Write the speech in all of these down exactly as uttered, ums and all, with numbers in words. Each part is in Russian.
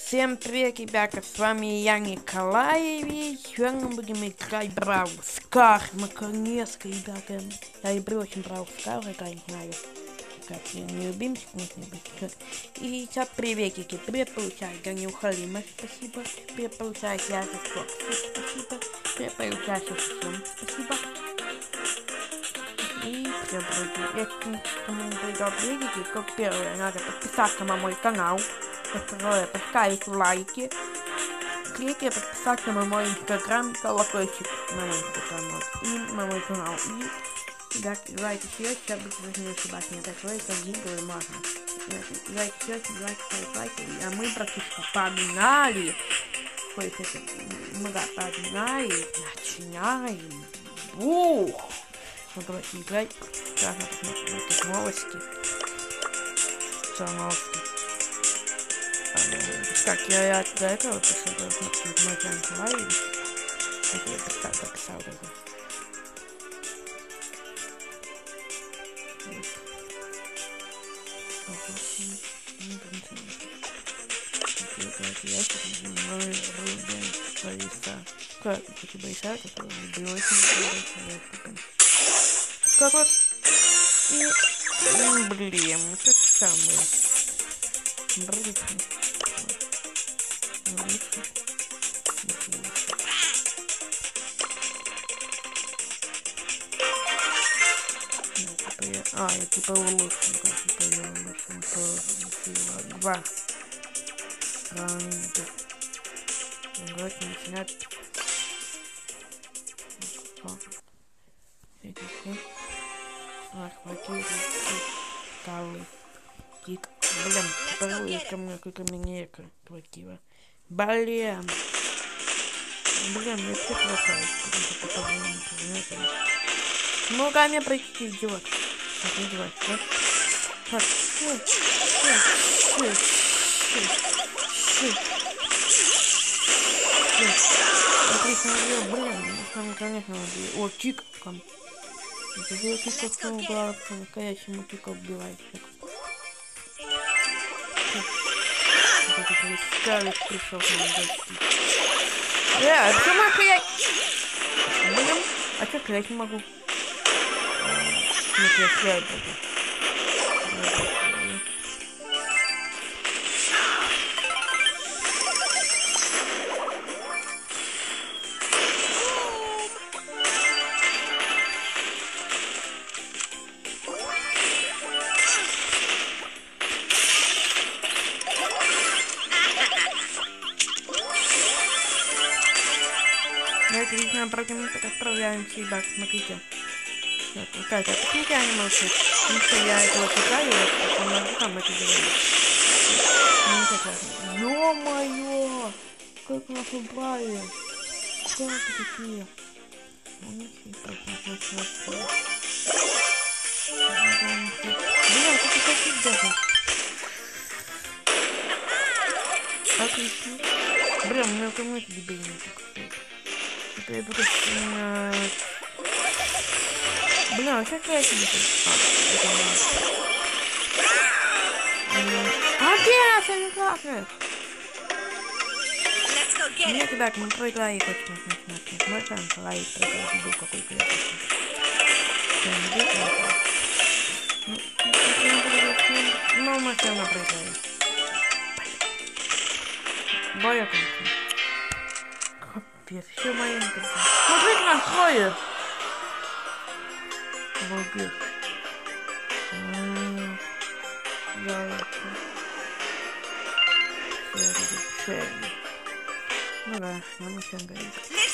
Всем привет, ребята, с вами я, Николаевич. Сегодня мы будем играть Brawl Stars. Наконец-то, ребята. Я люблю очень Brawl Stars, это не знаю, как я не любимчик, нет, не любимчик. И сейчас приветики, привет получаю, я неухалимый, спасибо. Привет получаю, я же Фокс, спасибо. Привет получаю, всем спасибо. И все, друзья, если кому не придет видите, как первое, надо подписаться на мой канал. Второе, поставить лайки, третье, подписаться на мой инстаграм, колокольчик на мой инстаграм и на мой канал. И да, лайки все, сейчас будет не ошибаться, не так лайки, видео и можно. Лайки все, лайки, лайки, а мы практически погнали. Ой, это, мы да, погнали, начинаем. Бух! Мы просто играть, сейчас посмотрим новости. Что новости? Так, я, я до этого писал, смотрите, мой канал Николаевич. Это я писал, записал даже. Как у тебя есть, который люблю очень. Как вот? Блин, как самое. Блин. А, я типа улучшенка, типа я улучшенка два раунда. Давайте начинать. Охватить скалы. Кик. Блин, порой ко мне какой-то мне красиво. Блин. Блин, мне все хватает. Ну, ко мне пройти, идиот. Так, идиот, да? Так, ши, ши, ши, ши, ши. Отлично, блин, там, конечно, о, чик, там. Это я тика снова, по-настоящему тика убивает. Скарлетт пришел к нам гости. Э, а что могу я? Блин, а что я не могу? Нет, я сляю буду. Отлично, программу отправляемся, ребят, смотрите. Как это? Смотрите, анимацию. Потому что я этого читаю, я могу там это делать. Ё-моё! Как нас убрали! Кто это такие? Блин, как это такие даже? Отлично. Блин, у меня там эти дебильные такие. Я буду... Блин, а как я себе тут? А, где? Я не классно. Нет, ребят, мы проиграли точно. Мы там проиграли, проиграли, был какой-то. Ну, мы все равно проиграли. Боя, конечно. Капец, все мои интересы. Смотрите, нас ходит. Обалдеть. Да, это... Ну да, нам еще горит.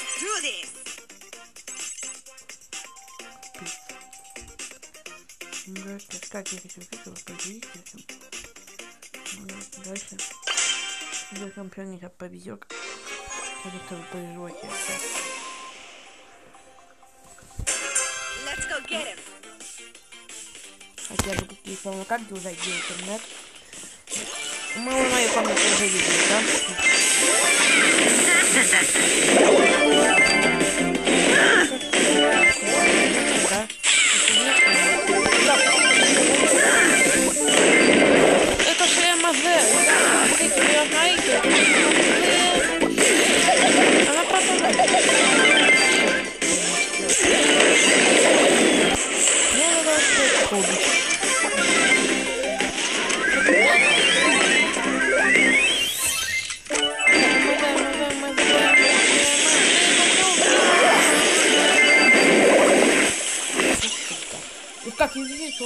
Дальше, кстати, я хочу этого победить. Дальше. Если компьютер сейчас повезет. Это вы производите. Хотя бы какие-то на карте уже где интернет. Мы в моей комнате уже видели, да? Это же МЗ. Вы знаете,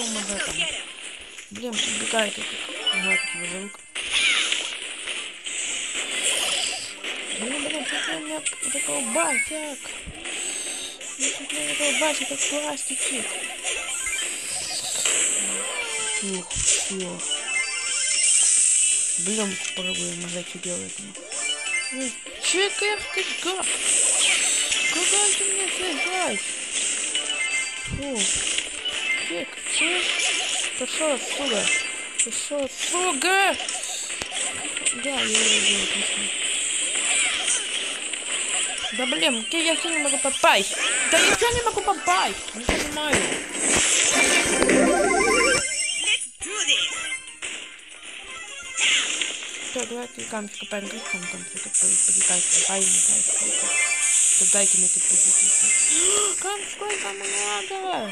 по-моему, в этом. Блин, убегает это. Не знаю, как его зовут. Блин, блин, чуть ли меня такого басик. Чуть ли такого басик, как пластики. Фух, все. Блин, попробуем нажать, что делает. Чекер, ты как? Куда ты мне сажать? Фу. Чек, чек. Пошел отсюда. Пошел отсюда. Да, я его делаю, отлично. Да блин, я все не могу попасть. Да я все не могу попасть. Не понимаю. Так, давайте камешка поиграем, там что-то подикает, поиграть. Дайте мне тут подикать. Кам, сколько много?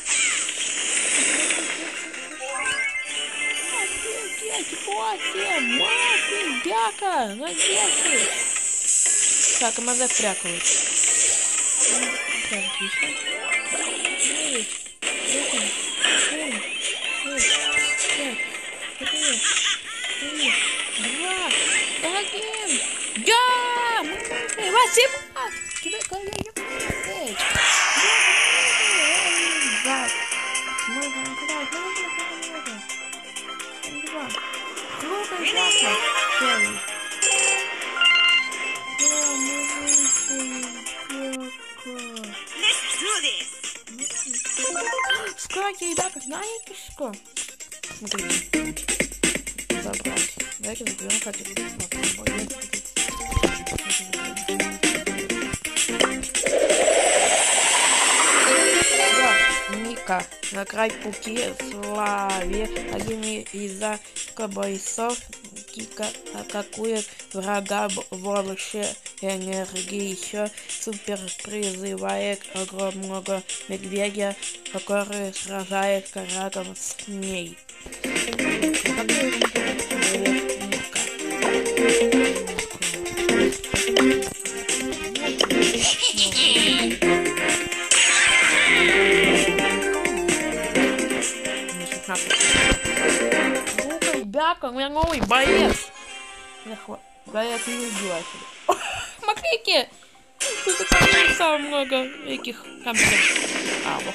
Офигеть, восемь, восемь, бяка, надежды. Так, МЗ спряталась. Так, отлично. девять, восемь, семь, шесть, пять, четыре, три, два, один. Да! Восемь! Тебе коллеги пять. Да. Можно играть, можно играть. Два. Круто и классно. Первый. Да, мы вышли. Сколько, ребята, знаете что? Смотрите. Забрать. Давайте заберем хотя бы. Ника на край пути славе. Один из-за бойцов Кика атакует врага больше энергии. Еще супер призывает огромного медведя, который сражается рядом с ней. Ну-ка, ребята, у меня новый боец. Боец не убивает. Смотрите, тут самое много этих камеров. А, вот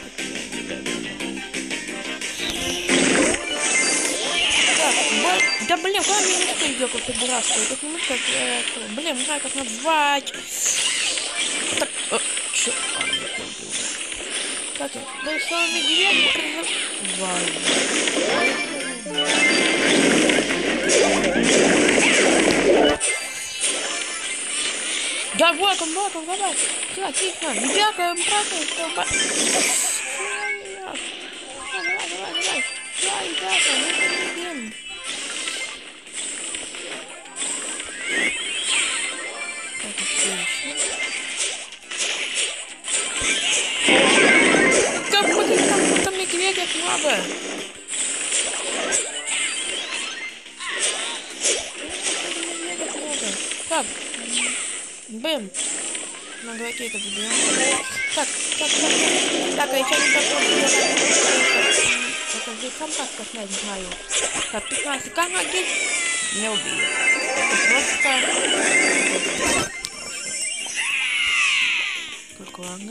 так, да блин, куда мне мышка идет, как дурашка? Тут мышка, блин, не знаю, как назвать. Так, о, чё? Так, да что медведь призывает. Да вот он, вот он, давай. Да, тихо, ребята, правда, давай. Давай, давай, давай. Да, ребята, мы победим. Так, отлично. Как будет там, там медведя много? Так, бэм. На давайте это заберем. Так, так, так, так. Так, а еще не попробую. Это же сам так космет знаю. Так, пятнадцать камеры. Не убью. Это просто... Так, ладно.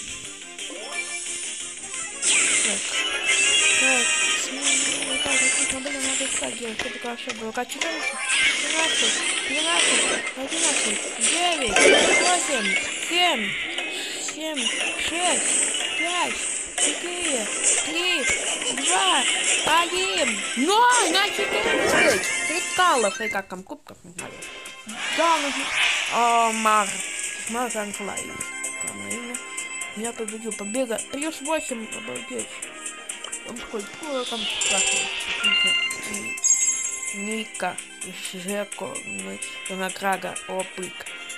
Так. Так. Как отлично было, надо искать делать, чтобы хорошо было. Как четырнадцать, тринадцать, двенадцать, одиннадцать, девять, восемь, семь, семь, шесть, пять, четыре, три, два, один, ноль, на четырнадцать. Кристаллов, и как там, кубков, не знаю. Да, нужно... О, Мар. Мар Ранклай. Там имя. Я победил, победа. Плюс восемь, обалдеть. Он такой, ну, там страшно. Ника, Жеко, Винограда, Опык.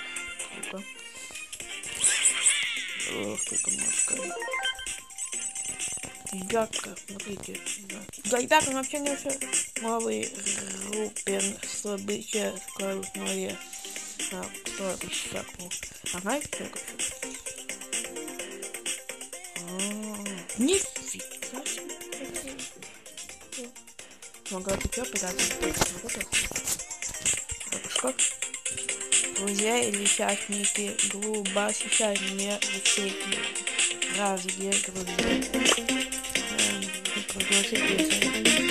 Ох, сколько маска. Ребятка, смотрите. Да, ребята, вообще не все. Новый Рупен, события, скоростное. А, кто это сейчас? А знаете, что это? Нифига себе. Могу еще пытаться. Пропускок. Друзья или участники клуба сейчас не высеки. Разве друзья? Пригласите.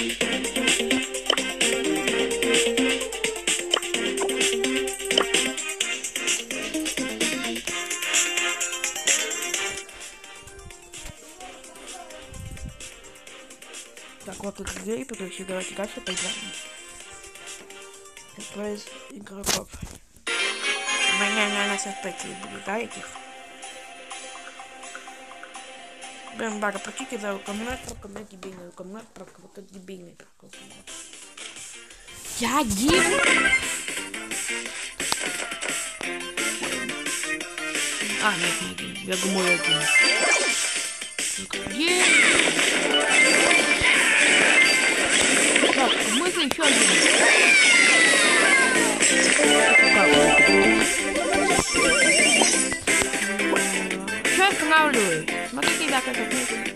Так, вот тут дверь, короче, давайте дальше поиграем. Без игроков. У меня на нас опять наблюдает их. Блин, бага, прочите за рукомнат, рукомнат, дебильный рукомнат, рукомнат, дебильный рукомнат. Я один! А, нет, не один. Я думаю, один. Где? Так, смысл еще один. Что я останавливаю? Смотрите, да, как это.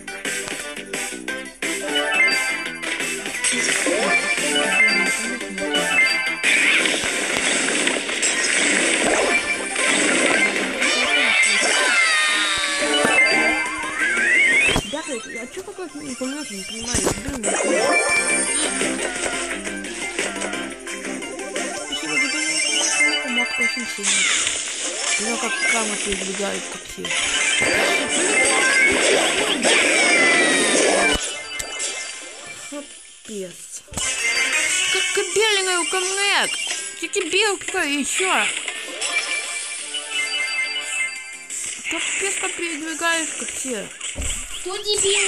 А что какой-то не понимаю, не понимаю, блин, спасибо, тебе помог очень сильно. Ну как камы передвигают, как все. Капец. Как беленький рукомнек. Чики белка еще. Капец, как передвигаешь, как все. Кто дебил?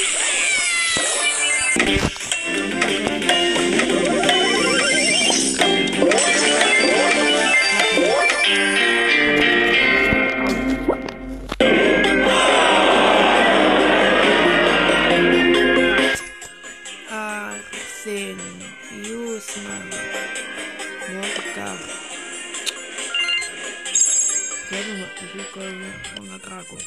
Арсен, Юсман, Мозга. Я думаю, что на драку.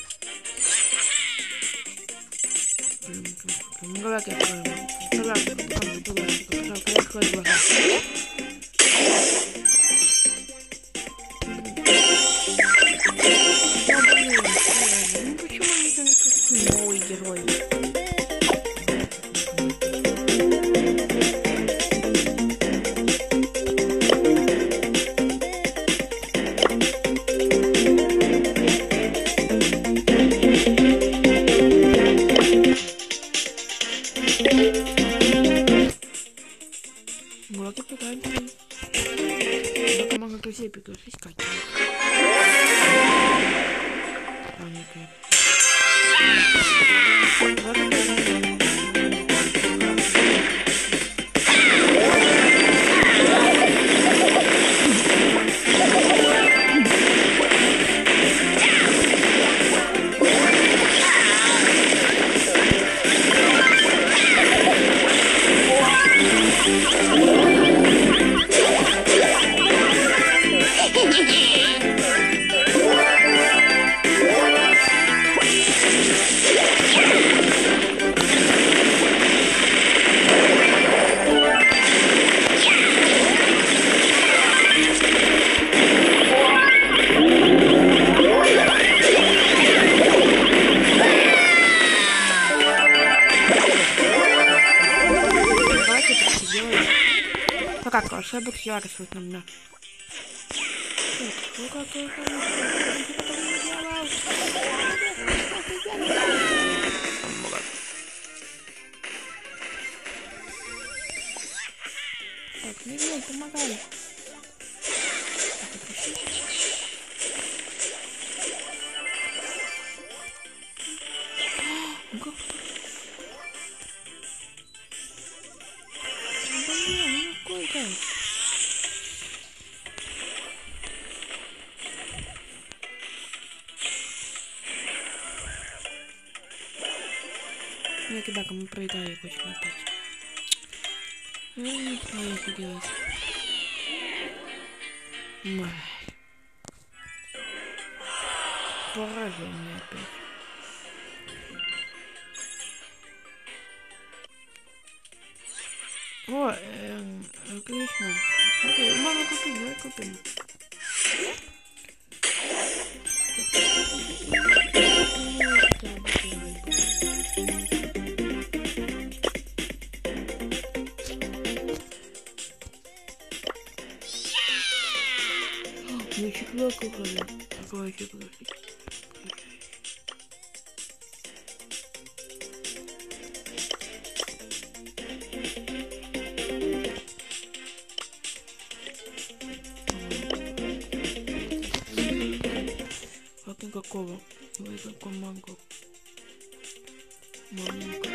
Ну, давай, я открою. Давай, давай, давай, я открою глаза. Ну, почему они там как новый герой? Молоки пикантные. Только можно друзей пригласить, как Ну как, ошибок я рисует на меня. Ну как я так, не знаю, помогай. Я тебя кому проиграю, хочешь опять. Ну, не знаю, что делать. Ой. Поражение опять. О, эм, отлично. Окей, мама, купи, давай купим. Ну, чехла купили. Какой чехла? Какого? Ой, какой манго. Маленько.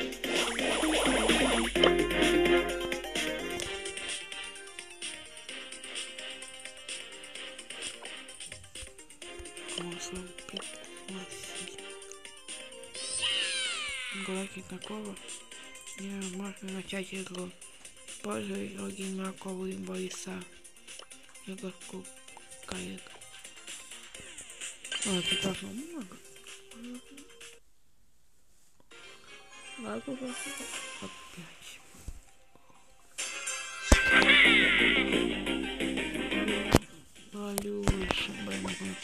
Глаки какого? Не, можно начать игру. Используй одинаковые боиса. Игорку каек. А, это тоже много. Ладно, опять. Валюша, блин.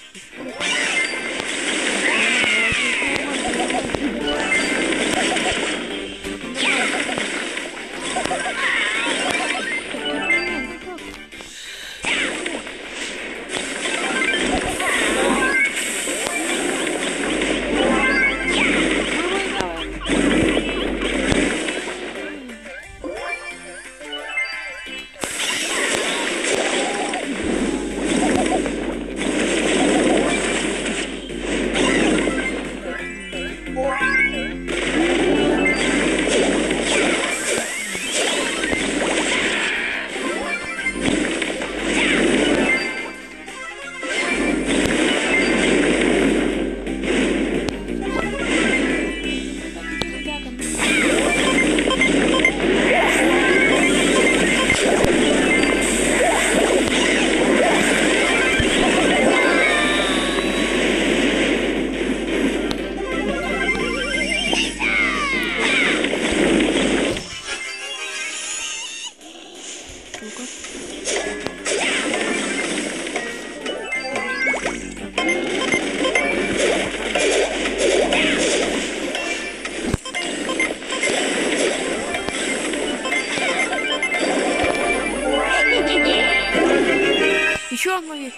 Еще одно есть.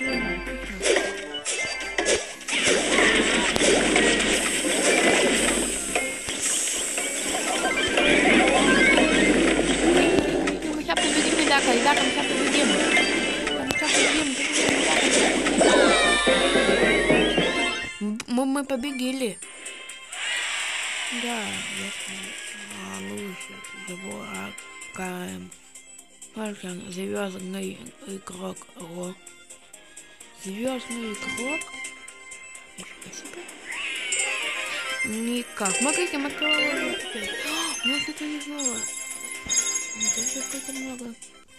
Мы сейчас победим, Идака, Идака, мы сейчас победим. Мы сейчас победим. Мы, мы победили. Да, если а, лучше его АКМ. Фалькон, звездный игрок Рок. Звездный игрок? Нифига себе. Никак. Смотрите, макароны. Ну это не знала. Это какое-то много.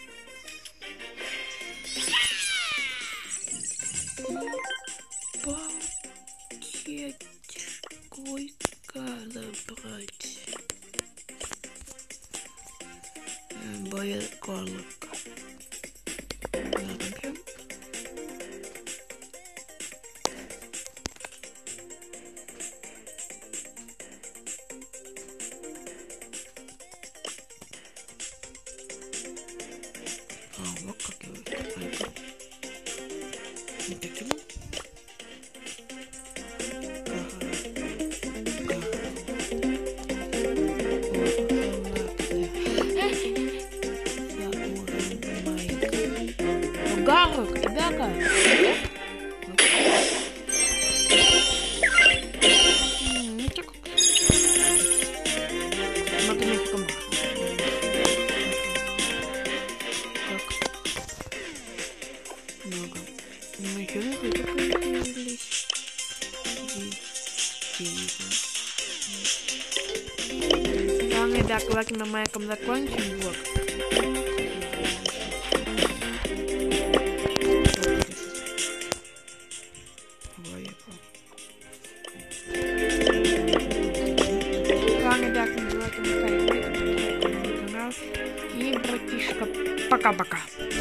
Пакет. Сколько забрать? Боеколок. Заберем. А, вот как его это. Вот таким. Гарок, ребята. Ну так. Математиком. Так. Много. Мы еще не появились. Ладно, ребят, давайте мы майком закончим блок. И Пока-пока.